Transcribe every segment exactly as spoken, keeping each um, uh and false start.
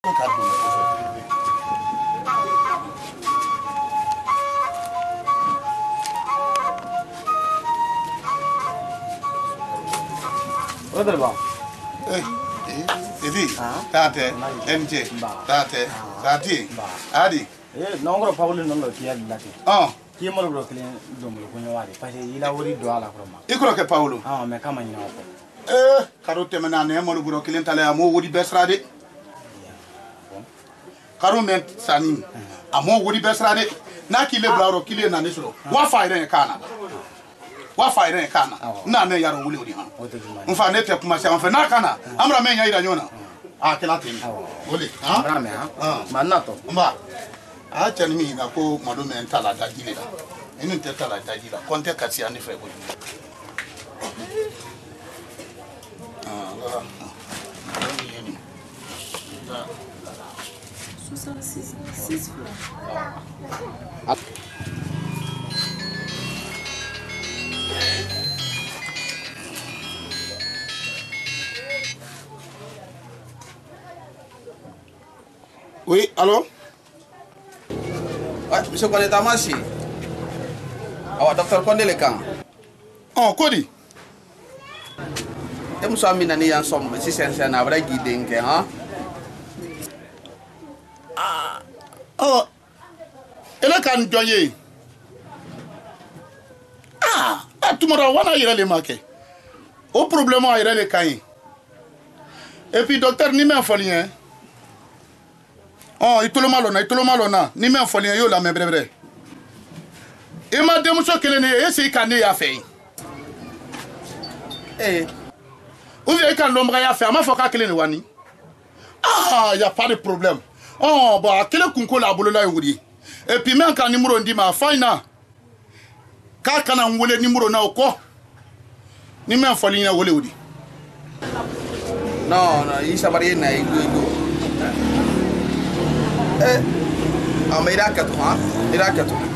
Eh, Edi, Tate, M J, Tate, Tati, Adi. Eh, non, Paolo non lo chiede là. Oh, chi mo lo che non lo conosce, perché i lavori do alla croma. E quello che Paolo? Ah, ma come no? Eh, carote menane mo lo buro client ale amo wodi besrade. Karo men sani. Amo wodi besrade. Na ki le blaro ki le na nesro. Wa fa ire kana. Wa fa ire kana. Na me yaro wuli wodi ha. Mfa ne te kuma se mfa na kana. Amra men ya ira nyona. Ah, kela tin. Woli, ha? Brame ha. Ma nato. Mba. Ah, chani mi na ko mado men tala da gile da. Inu te tala da gile. Konte kasi ani fe wodi. soixante-six, six fois. Oui, allô? Ouais, monsieur Kone Tamashi. Ah, docteur Kone le camp. Oh, Kodi. Et monsieur Amina ni en somme, si c'est un vrai guide, hein? Oh, elle a qu'à joyer. Ah, à tout le monde, on a eu les marqués. Au problème, on a eu les cahiers. Et puis, docteur, ni même folie, hein? Oh, il te le malona, il te le malona, ni même folie, yo la même brève. Et ma démonstration qu'elle est née, c'est qu'elle est à faire. Eh, Vous voyez quand l'homme a fait, ma foi qu'elle est wani. Ah, il n'y a pas de problème. Oh, bah, quel est concours la boule là, et puis même quand numéro dit ma faina. Quand on voulait numéro na quoi? Ni même folie na wole wudi. non, non, il s'est marié na iguigo. Eh, ah, mais il a quatre ans, il a quatre ans.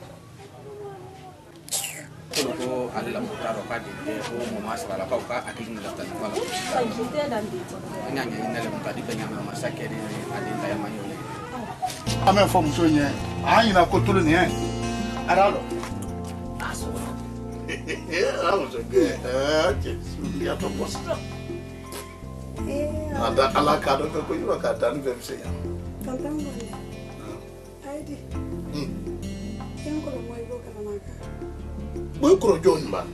Ko ale la mota ro ka de ko mo masala la ka ka akili na tan wala nya nya ina le mota di benya ma masake ni ade ta ya manyole Amen for muso nye ayi na ko tulu ni eh aralo aso eh alo so ge eh ke ya to boss eh ada ala ka do ko yiwa ka tan be se ya Tantan ngone. Aidi. hmm Yang ko mo ibo ka maka. boy ko jon ba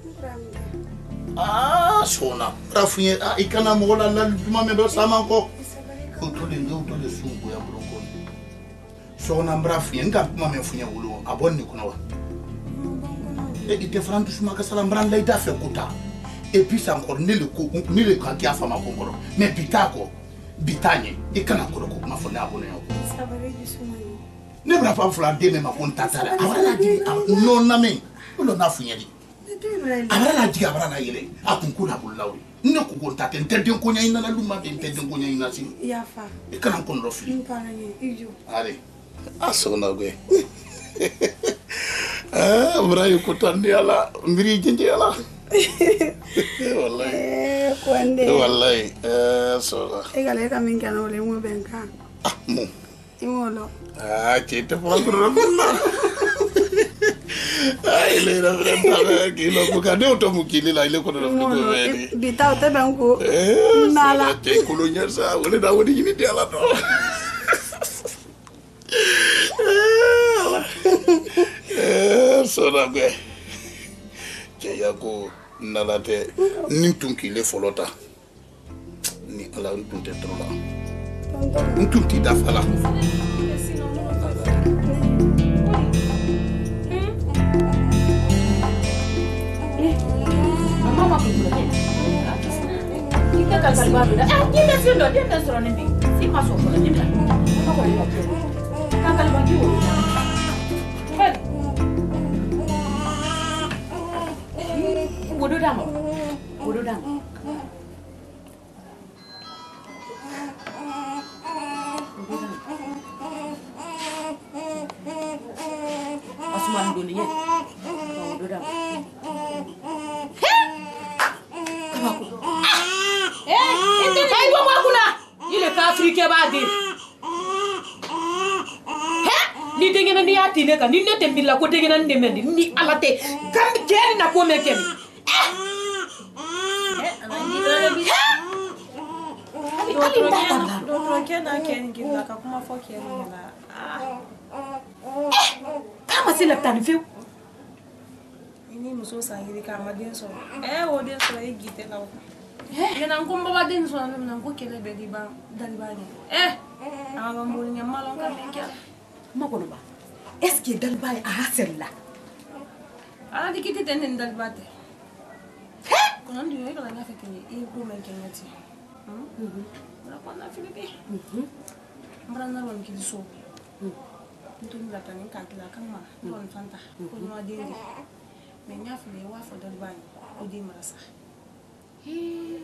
ah sona rafuye ah ikana mo la la duma me do sama ko ko to le ndo to le sungu ya blongo sona mbrafuye nga kuma me funya wulo abonni kuna wa et il te franc tout suma ka sala mbran lay da fe kuta et puis c'est encore ni le ko ni le kanti afa ma konkoro mais bitako bitanye ikana ko ko ma fona abone yo sabare gi sumani ne bra pa fla de me ma kon tatala awala di non na me lo na funyadi abara na diga abara na yele akunku na bullawi ne ko ko tate ntedden ko nyina na luma be ntedden ko nyina si ya fa e kana kon lo fi mpana ni ijo ale aso na gwe ah bra ko tandi ala mbiri jinje ala wallahi eh kwande wallahi eh so e gale ka min kana ole mo benka ah mo imolo ah chete por la ay le la frente que lo que de automukili la ile ko do ko vedi bita o te benko eh nala te kolonya sa wala da wodi yimi de ala do eh so na gwe ke ya ko nala te ni tunkile folota ni ala ntunte trola ntunti da fala Mama kukuletea. Kita kakak baru dah. Eh, dia dah sudah dia dah suruh nanti. Si masuk kalau dia dah. Apa boleh buat? Kakak bagi uang. Hei. Bodoh dah. Bodoh dah. Osman dulu ya. Bodoh dah. Eh, itu hai gua kuna. Ile ka Afrika ba ade he ni dengena ni atile ka ni ne tembila ko dengena ni mendi ni alate kam ken na ko meken eh ani dole bi Dotro kena ken gilla ka kuma fo ken la kama sila tani fiu ini muso sangiri ka madin so eh o den so e gite law eh yana ko baba den so na ko kele be di ba dali ba ni eh aga mo ni malon ka men kya makono ba est-ce que dal bay a hasella ala dikiti ten den dal bate ko nan di e kala nga fekk ni e ko men kenyati mhm la ko na filipi mhm mbara na lon ki di so ntumi la tani ka kila kama don fanta ko no adiri me nya fule wa fo dal bay o di marasa eh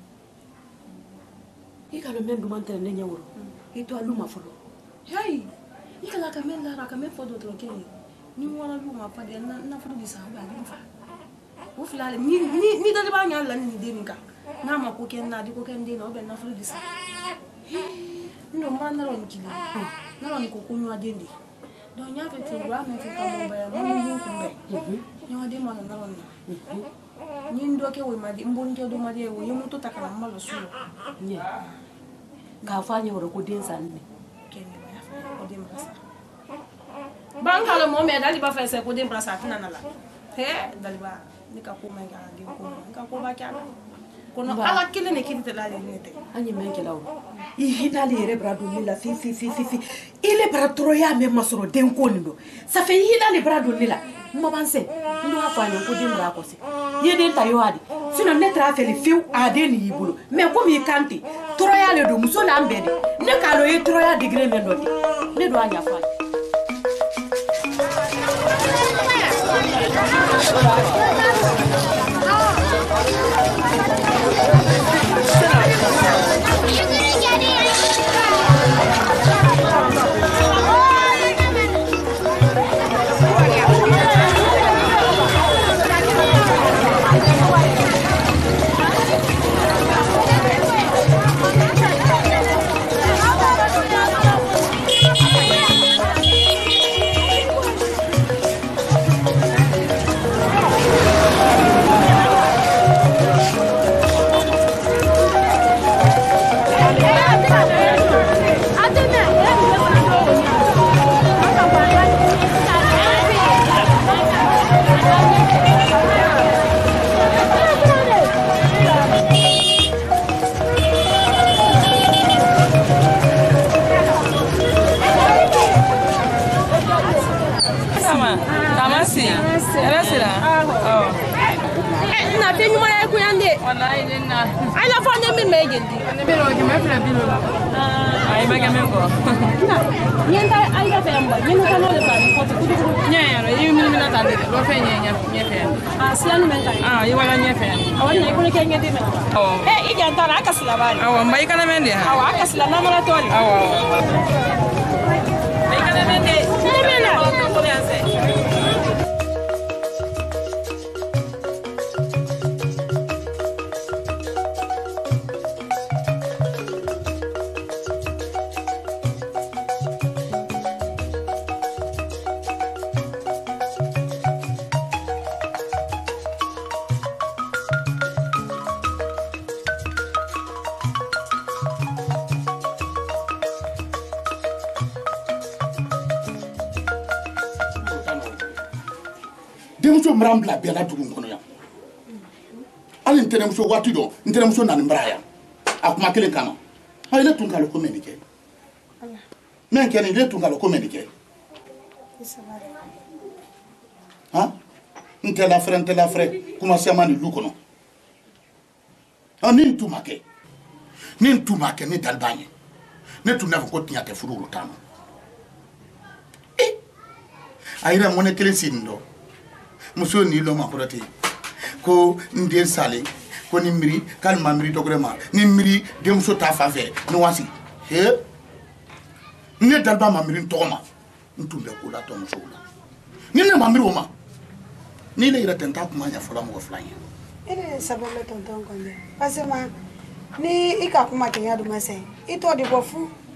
ikalo men du mantere ne nyawro ito aluma folo hey ikala ka men la ka men fo do tro kene ni wala luma pa de na na fo di sa ba di fa o filale ni ni ni dal ba nya la ni de ninka na ma ko ken na di ko ken de no be na fo di sa ndo man na ron kili na ron ko kunyo adende do nya fe ti wa me fe ka mo ba mo ni ko be ni wa de ma na ron ni ndo ke we ma di mbon ke do ma de we mu to takala malo su nye ka fanya woro ko den sanne ken ba ya fa ko de mrasa ban kala mo me dali ba fa se ko de mrasa tina na la he dali ba ni ka ko me ga de ko ka ko ba kya kono ala kele ne kiti la le nete anyi men ke lawo i hinali yere brado ni la fi fi fi fi fi ile bra troya me masoro den ko ndo ça fait hinali brado ni la mo banse ndo afanya ko de mra ko se ye den tayo adi sino ne tra fe le fiu ade ni yibulo mais comme i kanti troya le do muso na mbede ne ka lo ye troya degré men do ne do anya fa Demuso mrambla bela dugun kono ya ali nteremuso wati do nteremuso nan mbraya akuma kele kama ha ile tunkalo ko menike men ken ile tunkalo ko menike ha ntela frère ntela frère kuma sema ni lukono ani ntumake ni ntumake ni dalbanye ne tunava ko tinya te furu rutano eh ayira mone kele sindo muso ni lo makurati ko ndien sale ko ni miri kal mamiri to grema ni miri de muso ta fa fe no wasi he ne dalba mamiri to ma ntumbe ko la to muso la ni ne mamiri o ma ni le ira tenta kuma nya fola mo flanya ene sababu tonton konde parce que ma ni ika kuma kenya du masai ito di bofu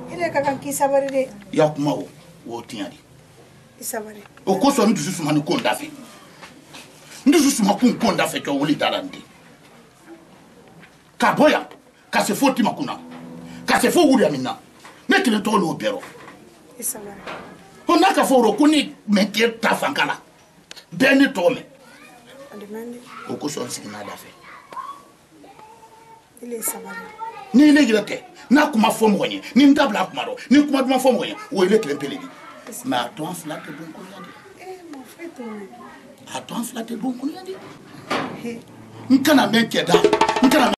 ile ka kan ki sabari de ya kuma o o tiɲa de i sabari o kosɔn n dusu suma ni ko n da fɛ n dusu suma kun ko n da fɛ kɛ wuli da la n tɛ ka bɔ yan ka se fo tima kunna ka se fo wuriya min na ne kelen tɔgɔ n'o bɛɛ rɔ i sabari ko n'a ka fɔ o rɔ ko ni mɛ k'e ta fanka la bɛɛ ne tɔgɔ mɛn o kosɔn n sigi n'a da fɛ ile sabari ni ne yɛrɛ tɛ n'a kuma fɔ mɔgɔ ye ni n dabila a kuma rɔ ni kuma duman fɔ mɔgɔ ye o ye ne kelen pele de mɛ a tɔn fila tɛ don kɔnɔya de a tɔn fila tɛ don kɔnɔya de n kana mɛn cɛ da n kana